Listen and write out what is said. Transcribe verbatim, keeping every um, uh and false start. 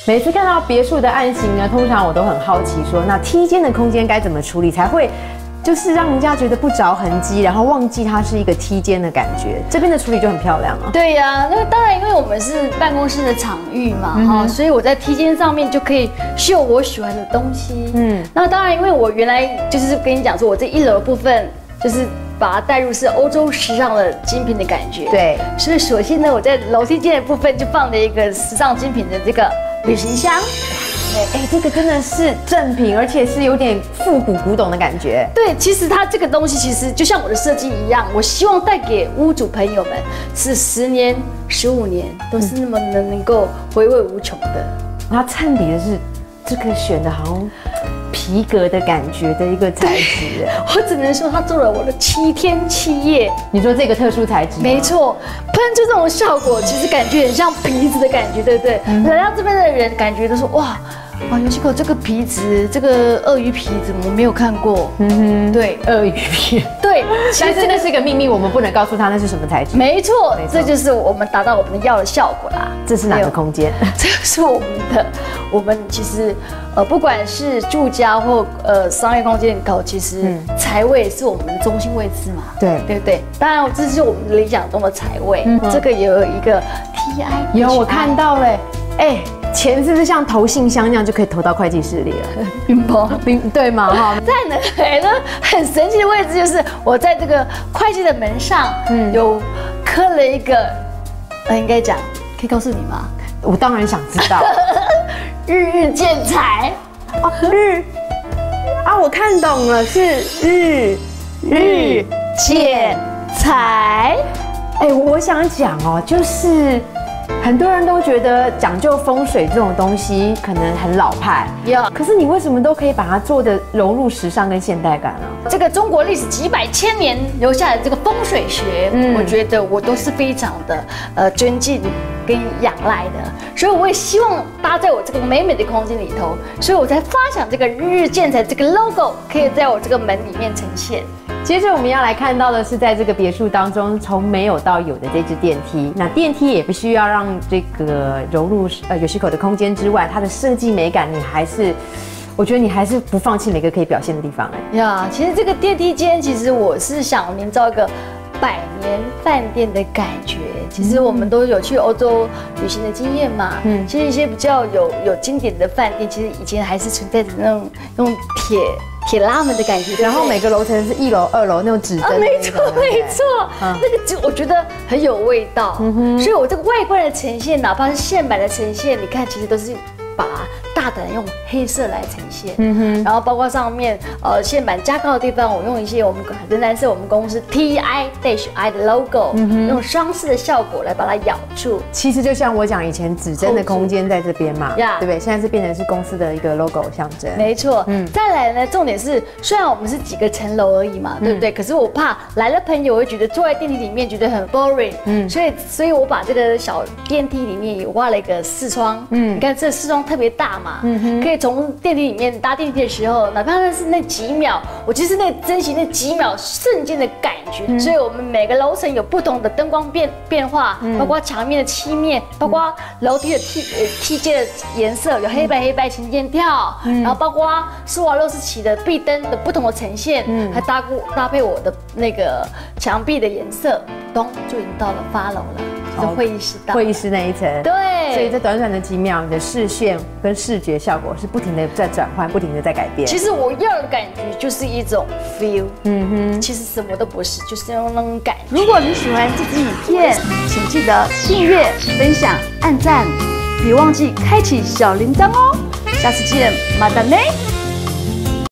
每次看到别墅的案型呢，通常我都很好奇说，那梯间的空间该怎么处理才会？就是让人家觉得不着痕迹，然后忘记它是一个梯间的感觉。这边的处理就很漂亮啊。 对呀、啊，那当然，因为我们是办公室的场域嘛，哈、嗯，所以我在梯间上面就可以秀我喜欢的东西。嗯，那当然，因为我原来就是跟你讲说，我这一楼的部分就是把它带入是欧洲时尚的精品的感觉。 对， 所以首先呢，我在楼梯间的部分就放了一个时尚精品的这个旅行箱。 哎、欸，这个真的是正品，而且是有点复古古董的感觉。 对，其实它这个东西其实就像我的设计一样，我希望带给屋主朋友们是十年、十五年都是那么能能够回味无穷的。 它衬底的是这个选的好像皮革的感觉的一个材质。 我只能说它做了我的七天七夜。 你说这个特殊材质？ 没错，喷出这种效果，其实感觉很像皮子的感觉，对不对？嗯、来到这边的人感觉都说哇。哇，尤其口这个皮子，这个鳄鱼皮子我没有看过。嗯哼，对， 鳄鱼皮。 对， 但是那是一个秘密，我们不能告诉他那是什么材质。 没错，这就是我们达到我们要的效果啦。 这是哪个空间？ 这是我们的，我们其实呃，不管是住家或呃商业空间里头，其实财位是我们的中心位置嘛。 对， 对不对？当然，这是我们理想中的财位。嗯，这个也有一个 T I。 有，我看到了。哎。钱是不是像投信箱那样就可以投到会计室里了？ 冰包， 冰对吗？哈， 在呢，还呢很神奇的位置就是我在这个会计的门上，嗯，有刻了一个，呃，应该讲，可以告诉你吗？ 我当然想知道。 日日建财哦，日啊，我看懂了，是日日建财。 哎，我想讲哦，就是。很多人都觉得讲究风水这种东西可能很老派，有。可是你为什么都可以把它做的融入时尚跟现代感啊？ 这个中国历史几百千年留下来的这个风水学，嗯，我觉得我都是非常的呃尊敬跟仰赖的，所以我也希望搭在我这个美美的空间里头，所以我才发想这个日日建材这个 logo 可以在我这个门里面呈现。 接着我们要来看到的是，在这个别墅当中从没有到有的这支电梯。那电梯也必须要让这个融入呃Yoshiko的空间之外，它的设计美感你还是，我觉得你还是不放弃每个可以表现的地方哎。 呀，其实这个电梯间，其实我是想营造一个百年饭店的感觉。其实我们都有去欧洲旅行的经验嘛，嗯，其实一些比较有有经典的饭店，其实以前还是存在着那种那种铁。铁拉门的感觉， 然后每个楼层是一楼、二楼那种指针， 没错没错，那个就我觉得很有味道，所以我这个外观的呈现，哪怕是线板的呈现，你看其实都是把大胆用黑色来呈现，嗯哼，然后包括上面呃线板加高的地方，我用一些我们仍然是我们公司 T I dash I 的 logo， 用双饰的效果来把它咬住。 其实就像我讲以前指针的空间在这边嘛，对不对？现在是变成是公司的一个 logo 象征。 没错，嗯，再来呢，重点是虽然我们是几个层楼而已嘛，对不对？可是我怕来了朋友会觉得坐在电梯里面觉得很 boring，嗯，所以所以我把这个小电梯里面也挖了一个视窗，嗯，你看这视窗特别大嘛。嗯哼，可以从电梯里面搭电梯的时候，哪怕那是那几秒，我就是那珍惜那几秒瞬间的感觉。嗯、所以，我们每个楼层有不同的灯光变变化，嗯、包括墙面的漆面，包括楼梯的梯呃梯阶的颜色，有黑白黑白琴键跳，嗯、然后包括施华洛世奇的壁灯的不同的呈现，嗯、还搭过搭配我的那个墙壁的颜色，咚就已经到了八楼了。是会议室到会议室那一层， 对， 所以这短短的几秒，你的视线跟视觉效果是不停的在转换，不停的在改变。 其实我要的感觉就是一种 feel， 嗯哼，其实什么都不是，就是那种感觉。如果你喜欢这支影片，请记得订阅、分享、按赞，别忘记开启小铃铛哦。下次见，马达内。